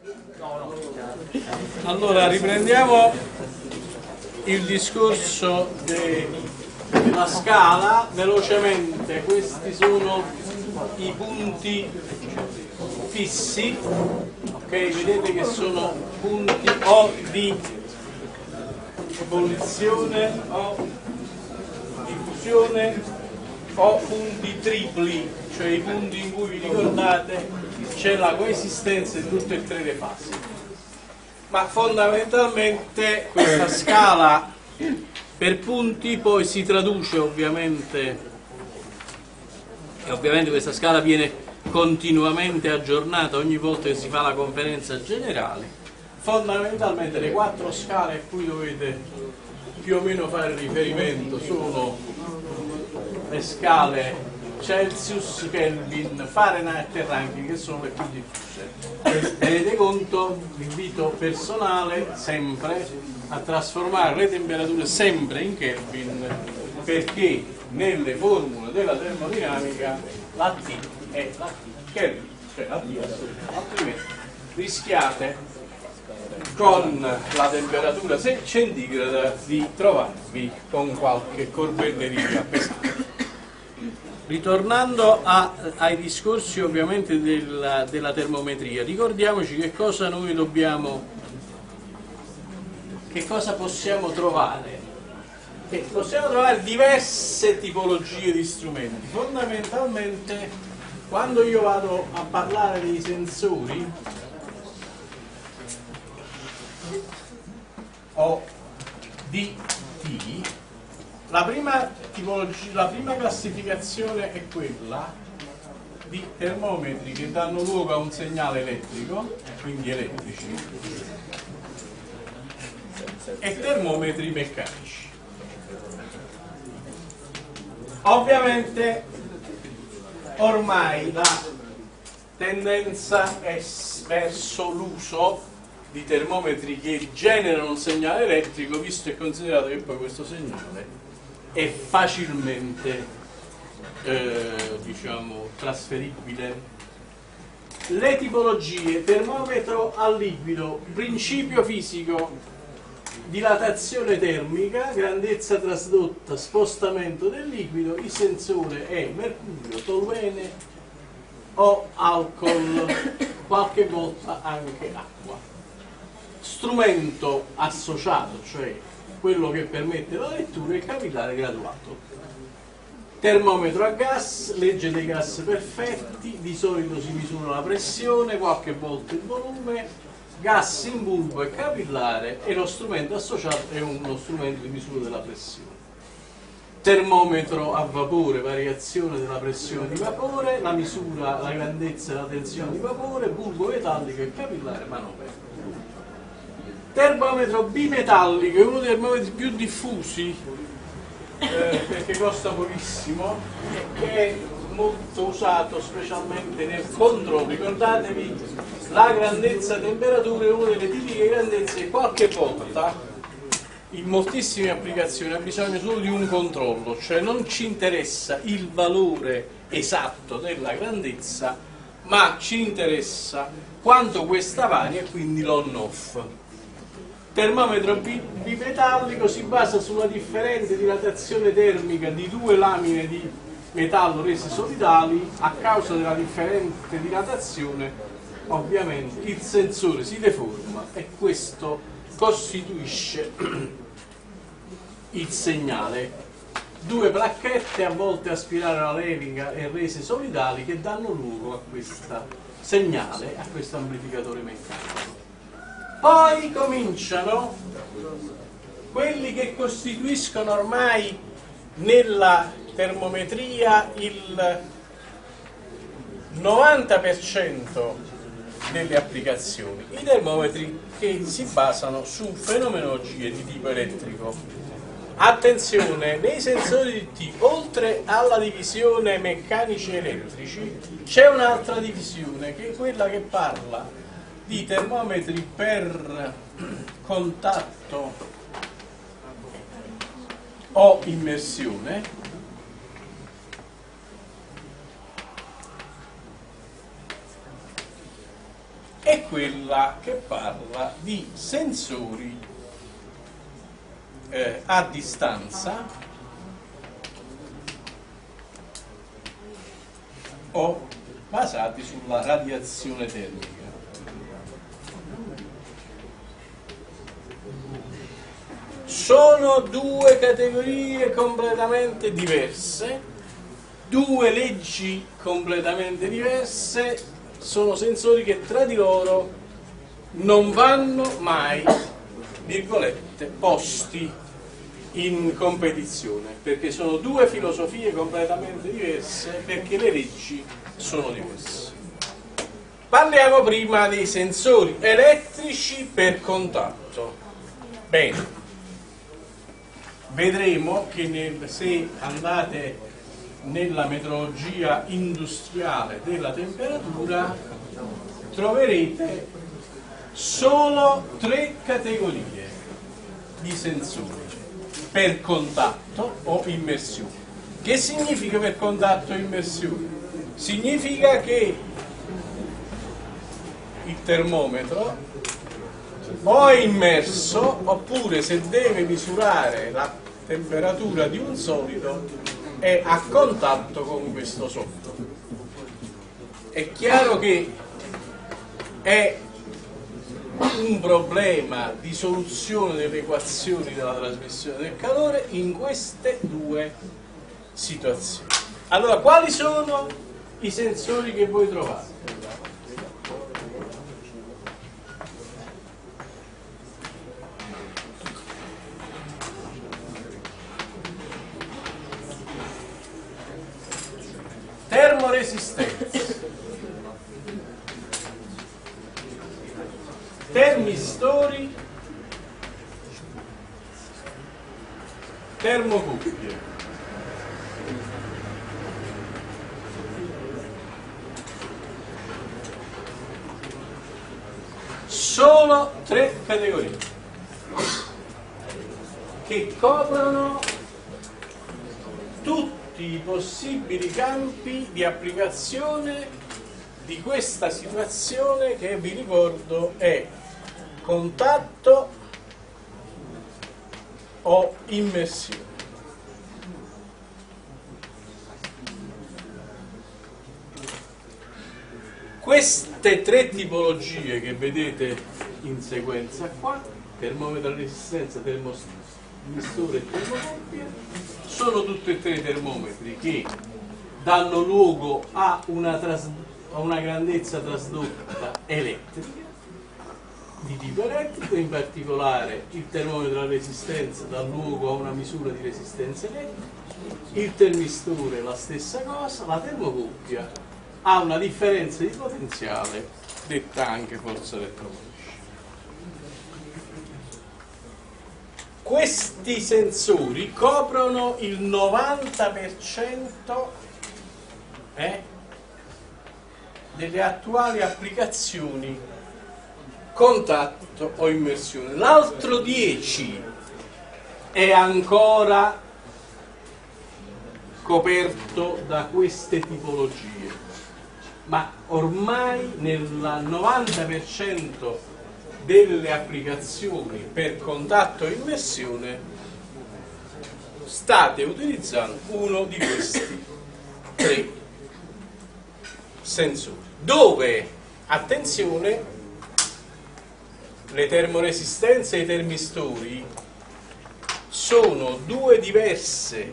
Allora riprendiamo il discorso della scala velocemente. Questi sono i punti fissi, ok? Vedete che sono punti o di ebollizione o di fusione o punti tripli, cioè i punti in cui vi ricordate c'è la coesistenza in tutte e tre le fasi. Ma fondamentalmente questa scala per punti poi si traduce ovviamente, e ovviamente questa scala viene continuamente aggiornata ogni volta che si fa la conferenza generale. Fondamentalmente le quattro scale a cui dovete più o meno fare riferimento sono le scale Celsius, Kelvin, Fahrenheit e Rankine, che sono le più diffuse. Tenete conto, l'invito personale sempre a trasformare le temperature sempre in Kelvin, perché nelle formule della termodinamica la T è la T Kelvin, cioè la T assoluta, altrimenti rischiate con la temperatura centigrada di trovarvi con qualche corbelleria pesante. Ritornando ai discorsi ovviamente della termometria, ricordiamoci che cosa noi dobbiamo, che cosa possiamo trovare. Possiamo trovare diverse tipologie di strumenti. Fondamentalmente, quando io vado a parlare dei sensori o di T, la prima classificazione è quella di termometri che danno luogo a un segnale elettrico, quindi elettrici, e termometri meccanici. Ovviamente ormai la tendenza è verso l'uso di termometri che generano un segnale elettrico, visto e considerato che poi questo segnale è facilmente diciamo trasferibile. Le tipologie: termometro a liquido, principio fisico, dilatazione termica, grandezza trasdotta, spostamento del liquido. Il sensore è mercurio, toluene o alcol, qualche volta anche acqua. Strumento associato, cioè quello che permette la lettura, è il capillare graduato. Termometro a gas, legge dei gas perfetti, di solito si misura la pressione, qualche volta il volume. Gas in bulbo e capillare, e lo strumento associato è uno strumento di misura della pressione. Termometro a vapore, variazione della pressione di vapore, la misura, la grandezza e la tensione di vapore, bulbo metallico e capillare manovrato. Termometro bimetallico è uno dei termometri più diffusi, perché costa pochissimo e che è molto usato specialmente nel controllo. Ricordatevi, la grandezza temperatura è una delle tipiche grandezze che qualche volta in moltissime applicazioni ha bisogno solo di un controllo, cioè non ci interessa il valore esatto della grandezza, ma ci interessa quanto questa varia, e quindi l'on-off. Termometro bimetallico si basa sulla differente dilatazione termica di due lamine di metallo rese solidali. A causa della differente dilatazione, ovviamente, il sensore si deforma e questo costituisce il segnale. Due placchette a volte aspirare alla leviga e rese solidali che danno luogo a questo segnale, a questo amplificatore meccanico. Poi cominciano quelli che costituiscono ormai nella termometria il 90% delle applicazioni, i termometri che si basano su fenomenologie di tipo elettrico. Attenzione, nei sensori di T, oltre alla divisione meccanici e elettrici, c'è un'altra divisione che è quella che parla di termometri per contatto o immersione, è quella che parla di sensori a distanza o basati sulla radiazione termica. Sono due categorie completamente diverse, due leggi completamente diverse, sono sensori che tra di loro non vanno mai, virgolette, posti in competizione, perché sono due filosofie completamente diverse, perché le leggi sono diverse. Parliamo prima dei sensori elettrici per contatto. Bene. Vedremo che se andate nella metrologia industriale della temperatura troverete solo 3 categorie di sensori per contatto o immersione. Che significa per contatto o immersione? Significa che il termometro o è immerso, oppure se deve misurare la temperatura di un solido è a contatto con questo solido. È chiaro che è un problema di soluzione delle equazioni della trasmissione del calore in queste due situazioni. Allora, quali sono i sensori che voi trovate? Termoresistenza, termistori, termocuffie. Solo 3 categorie che coprono tutti i possibili campi di applicazione di questa situazione che vi ricordo è contatto o immersione. Queste 3 tipologie che vedete in sequenza qua, termometro a resistenza, termistore e termocoppia, sono tutti e 3 termometri che danno luogo a una grandezza trasdotta elettrica, di tipo elettrico. In particolare il termometro a resistenza dà luogo a una misura di resistenza elettrica, il termistore la stessa cosa, la termocoppia ha una differenza di potenziale detta anche forza elettromotrice. Questi sensori coprono il 90% delle attuali applicazioni contatto o immersione. L'altro 10% è ancora coperto da queste tipologie, ma ormai nel 90% delle applicazioni per contatto e immersione state utilizzando uno di questi 3 sensori, dove, attenzione, le termoresistenze e i termistori sono 2 diverse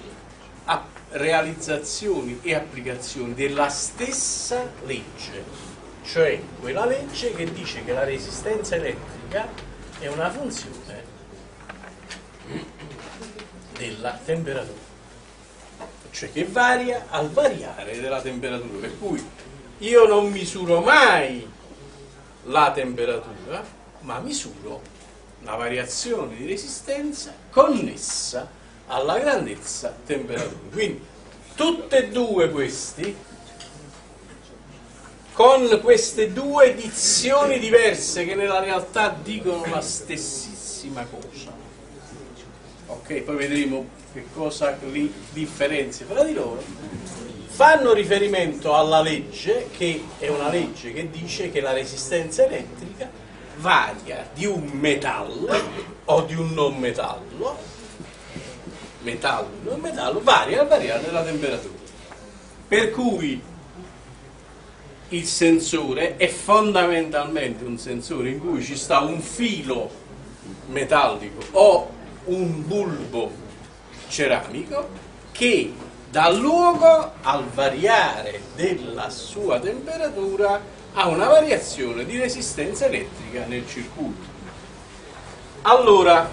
realizzazioni e applicazioni della stessa legge. Cioè quella legge che dice che la resistenza elettrica è una funzione della temperatura, cioè che varia al variare della temperatura, per cui io non misuro mai la temperatura, ma misuro la variazione di resistenza connessa alla grandezza temperatura. Quindi tutte e 2 questi, con queste 2 edizioni diverse che nella realtà dicono la stessissima cosa. Ok, poi vedremo che cosa li differenzia fra di loro. fanno riferimento alla legge, che è una legge che dice che la resistenza elettrica varia di un metallo o di un non metallo, metallo o non metallo, varia al variare della temperatura. Per cui il sensore è fondamentalmente un sensore in cui ci sta un filo metallico o un bulbo ceramico che dà luogo al variare della sua temperatura a una variazione di resistenza elettrica nel circuito. Allora,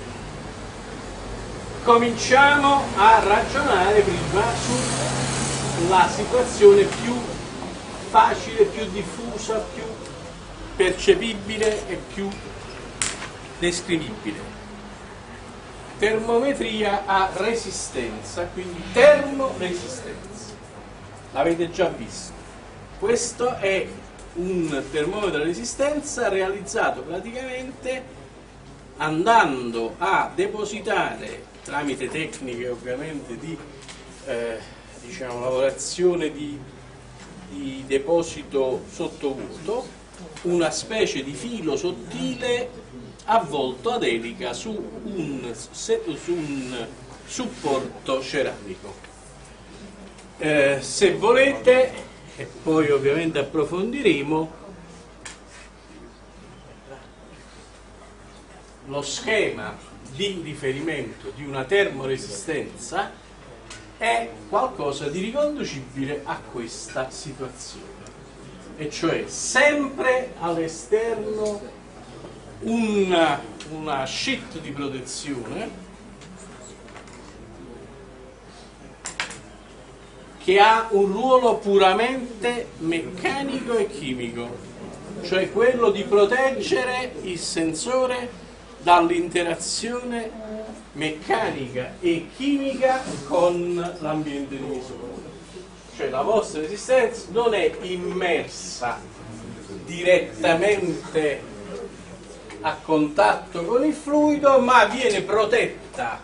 cominciamo a ragionare prima sulla situazione più facile, più diffusa, più percepibile e più descrivibile. Termometria a resistenza, quindi termoresistenza. L'avete già visto. Questo è un termometro a resistenza realizzato praticamente andando a depositare, tramite tecniche ovviamente di diciamo, lavorazione di deposito sottovuoto, una specie di filo sottile avvolto ad elica su un supporto ceramico. Se volete, e poi ovviamente approfondiremo, lo schema di riferimento di una termoresistenza è qualcosa di riconducibile a questa situazione, e cioè sempre all'esterno una sheet di protezione che ha un ruolo puramente meccanico e chimico, cioè quello di proteggere il sensore dall'interazione meccanica e chimica con l'ambiente di misura. Cioè la vostra resistenza non è immersa direttamente a contatto con il fluido, ma viene protetta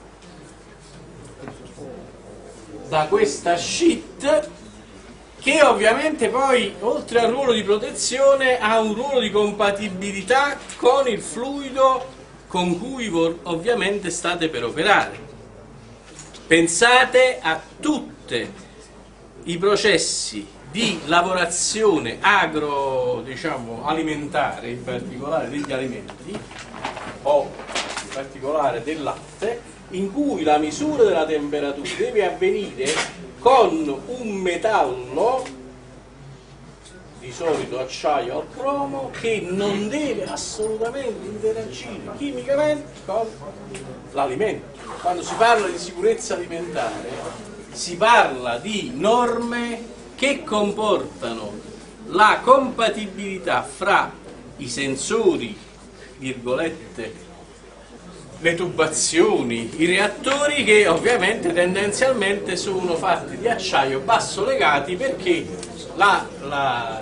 da questa sheet, che ovviamente poi, oltre al ruolo di protezione, ha un ruolo di compatibilità con il fluido con cui ovviamente state per operare. Pensate a tutti i processi di lavorazione alimentare, in particolare degli alimenti o in particolare del latte, in cui la misura della temperatura deve avvenire con un metallo, di solito acciaio al cromo, che non deve assolutamente interagire chimicamente con l'alimento. Quando si parla di sicurezza alimentare si parla di norme che comportano la compatibilità fra i sensori, virgolette, le tubazioni, i reattori, che ovviamente tendenzialmente sono fatti di acciaio basso legati, perché la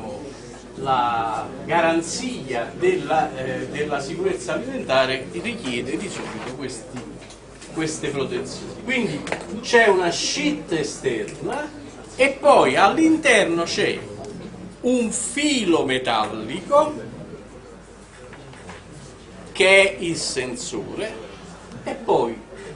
garanzia della sicurezza alimentare richiede di solito queste protezioni. Quindi c'è una sheet esterna e poi all'interno c'è un filo metallico che è il sensore, e poi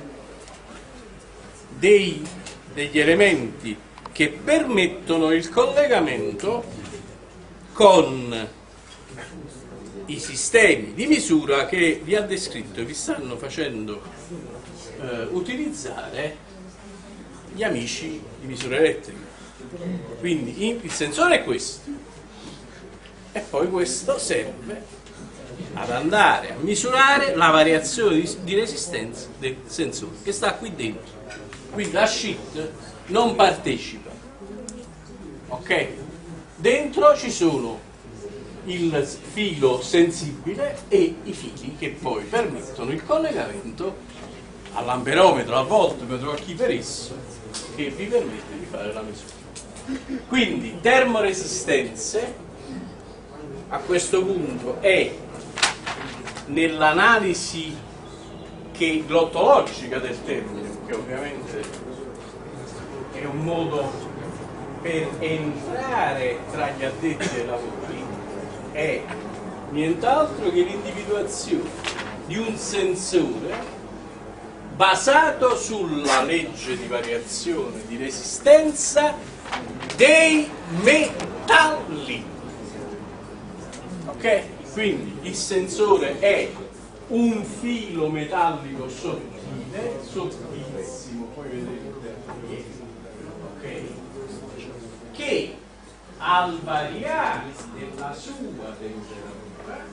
degli elementi che permettono il collegamento con i sistemi di misura che vi ha descritto e vi stanno facendo utilizzare gli amici di misura elettrica. Quindi il sensore è questo, e poi questo serve ad andare a misurare la variazione di resistenza del sensore, che sta qui dentro. Quindi la sheet non partecipa, ok? Dentro ci sono il filo sensibile e i fili che poi permettono il collegamento all'amperometro, al voltmetro, a chi per esso, che vi permette di fare la misura. Quindi termoresistenze a questo punto è nell'analisi glottologica del termine, che ovviamente è un modo per entrare tra gli addetti ai lavori è nient'altro che l'individuazione di un sensore basato sulla legge di variazione di resistenza dei metalli. Ok? Quindi il sensore è un filo metallico sottile, sottilissimo, poi vedete, ok? Che al variare della sua temperatura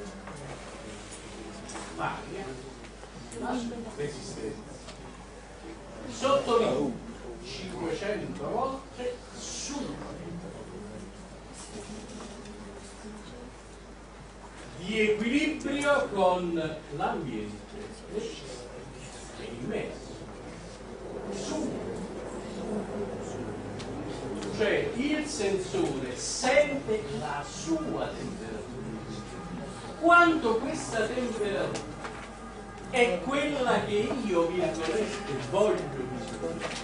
varia la sua resistenza. Sottolineo 500 volte su di equilibrio con l'ambiente è immerso su, cioè il sensore sente la sua temperatura, quanto questa temperatura è quella che io virgolette voglio misurare.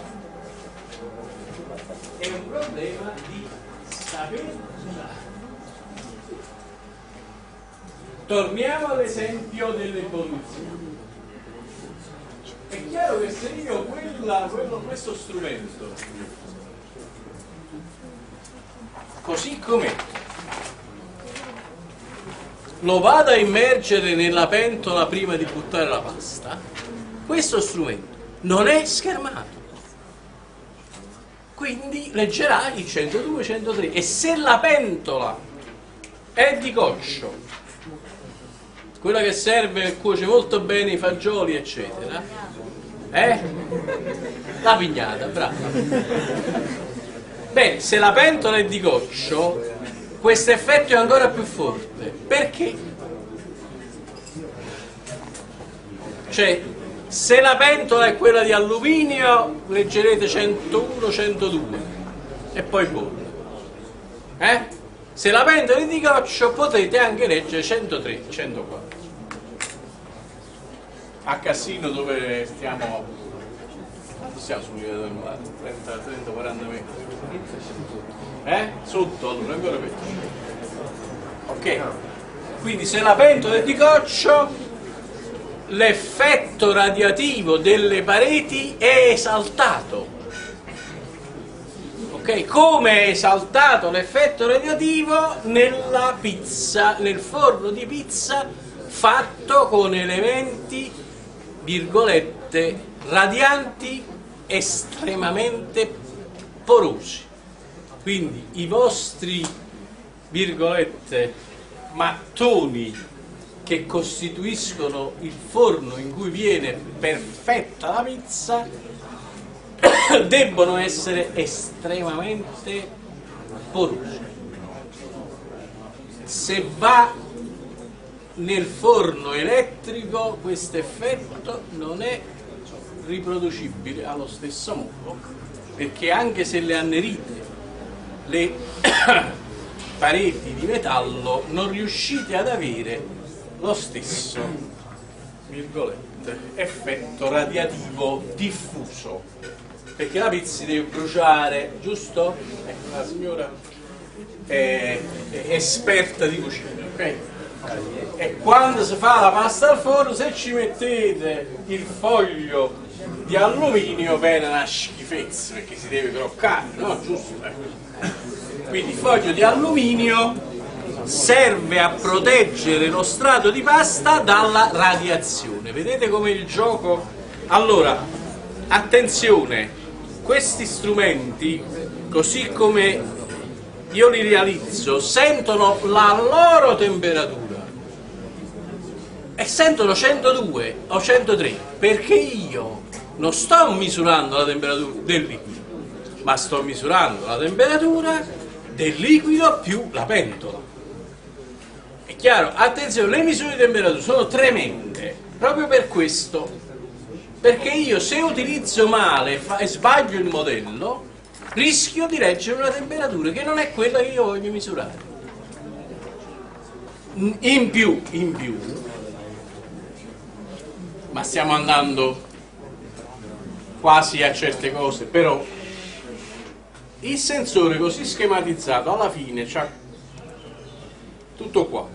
È un problema di saper usare. Torniamo all'esempio delle evoluzioni. È chiaro che se io questo strumento, così com'è, lo vado a immergere nella pentola prima di buttare la pasta, questo strumento non è schermato. Quindi leggerà il 102, 103. E se la pentola è di coccio, quella che serve, cuoce molto bene i fagioli, eccetera, la pignata, bravo. Beh, se la pentola è di coccio, questo effetto è ancora più forte. Perché? Cioè, se la pentola è quella di alluminio, leggerete 101, 102 e poi bolle. Se la pentola è di coccio, potete anche leggere 103, 104. A Cassino, dove stiamo sul livello del mare, 30-40 metri. Sotto, allora, ancora peggio. Ok, quindi se la pentola è di coccio, l'effetto radiativo delle pareti è esaltato. Ok, come è esaltato l'effetto radiativo nella pizza, nel forno di pizza fatto con elementi, virgolette, radianti estremamente porosi. Quindi i vostri, virgolette, mattoni che costituiscono il forno in cui viene perfetta la pizza debbono essere estremamente porosi. Se va nel forno elettrico, questo effetto non è riproducibile allo stesso modo, perché anche se le annerite le pareti di metallo, non riuscite ad avere lo stesso, virgolette, effetto radiativo diffuso, perché la pizza si deve bruciare, giusto? Ecco, la signora è esperta di cucina, ok? E quando si fa la pasta al forno, se ci mettete il foglio di alluminio, viene una schifezza, perché si deve croccare, no? Giusto? Quindi il foglio di alluminio serve a proteggere lo strato di pasta dalla radiazione. Vedete come il gioco? Allora, attenzione, questi strumenti, così come io li realizzo, sentono la loro temperatura e sentono 102 o 103, perché io non sto misurando la temperatura del liquido, ma sto misurando la temperatura del liquido più la pentola. È chiaro? Attenzione, le misure di temperatura sono tremende, proprio per questo, perché io se utilizzo male e sbaglio il modello, rischio di leggere una temperatura che non è quella che io voglio misurare. In più, ma stiamo andando quasi a certe cose, però il sensore così schematizzato alla fine c'ha tutto qua.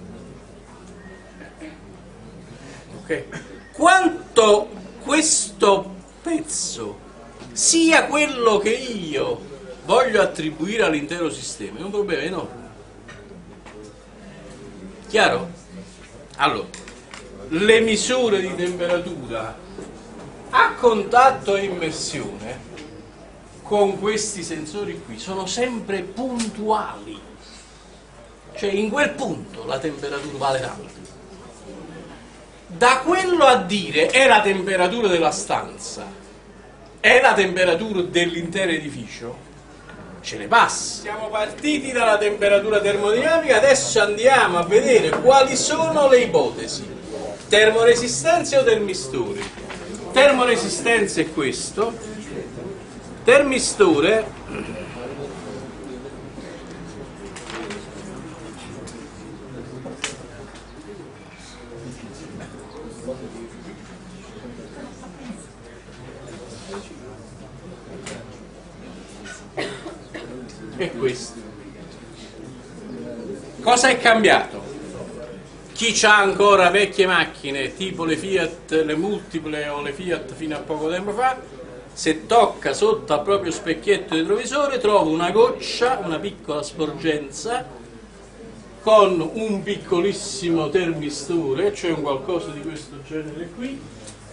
Ok? Quanto questo pezzo sia quello che io voglio attribuire all'intero sistema è un problema enorme. Chiaro? Allora, le misure di temperatura a contatto e immersione con questi sensori qui sono sempre puntuali, cioè in quel punto la temperatura vale tanto. Da quello a dire è la temperatura della stanza, è la temperatura dell'intero edificio, ce ne passa. Siamo partiti dalla temperatura termodinamica, adesso andiamo a vedere quali sono le ipotesi: termoresistenze o termistori. Termoresistenza è questo, termistore è questo. Cosa è cambiato? Chi ha ancora vecchie macchine tipo le Fiat, le multiple o le Fiat fino a poco tempo fa, se tocca sotto al proprio specchietto retrovisore trova una goccia, una piccola sporgenza con un piccolissimo termistore, cioè un qualcosa di questo genere qui,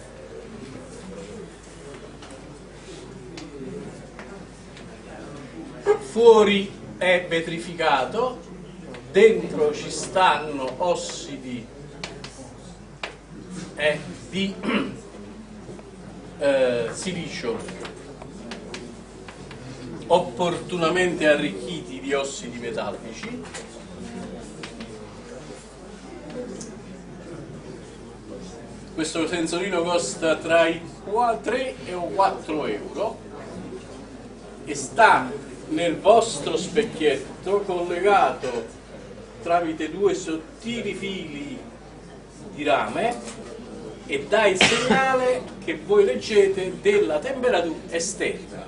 fuori è vetrificato, dentro ci stanno ossidi di silicio opportunamente arricchiti di ossidi metallici. Questo sensorino costa tra i 3 e 4 euro e sta nel vostro specchietto collegato tramite due sottili fili di rame e dà il segnale che voi leggete della temperatura esterna.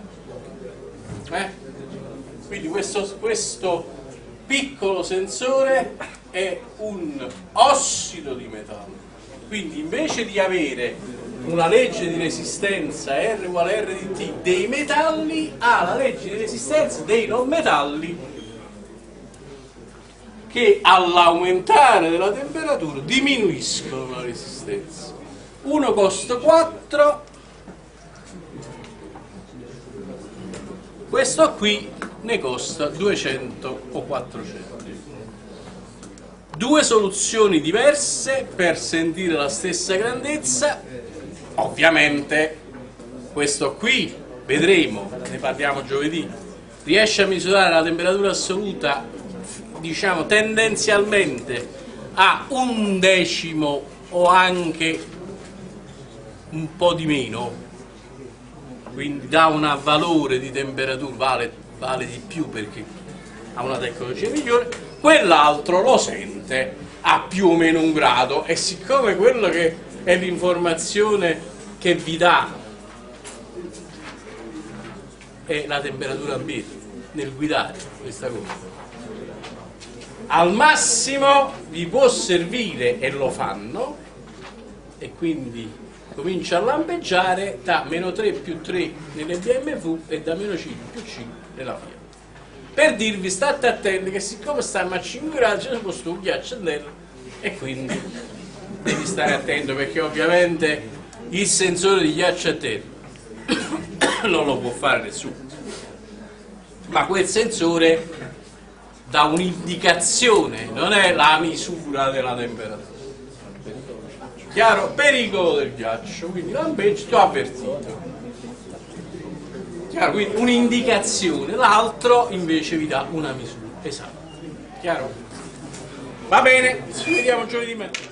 Quindi questo piccolo sensore è un ossido di metallo. Quindi invece di avere una legge di resistenza R uguale R di T dei metalli, ha la legge di resistenza dei non metalli che all'aumentare della temperatura diminuiscono la resistenza. Uno costa 4, questo qui ne costa 200 o 400. Due soluzioni diverse per sentire la stessa grandezza. Ovviamente questo qui, vedremo, ne parliamo giovedì, riesce a misurare la temperatura assoluta, diciamo tendenzialmente a 1/10 o anche un po' di meno, quindi dà un valore di temperatura, vale di più perché ha una tecnologia migliore. Quell'altro lo sente a più o meno 1 grado, e siccome quello che è l'informazione che vi dà è la temperatura ambiente nel guidare questa cosa, al massimo vi può servire, e lo fanno, e quindi comincia a lampeggiare da -3 più 3 nelle BMW e da -5 più 5 nella Fiat, per dirvi state attenti che siccome stiamo a 5 gradi c'è questo ghiaccio dentro, e quindi devi stare attento, perché ovviamente il sensore di ghiaccio a terra non lo può fare nessuno, ma quel sensore dà un'indicazione, non è la misura della temperatura. Chiaro? Pericolo del ghiaccio, quindi lampeggi, ti ho avvertito. Chiaro? Quindi un'indicazione, l'altro invece vi dà una misura esatta. Chiaro? Va bene, ci vediamo giovedì mattina.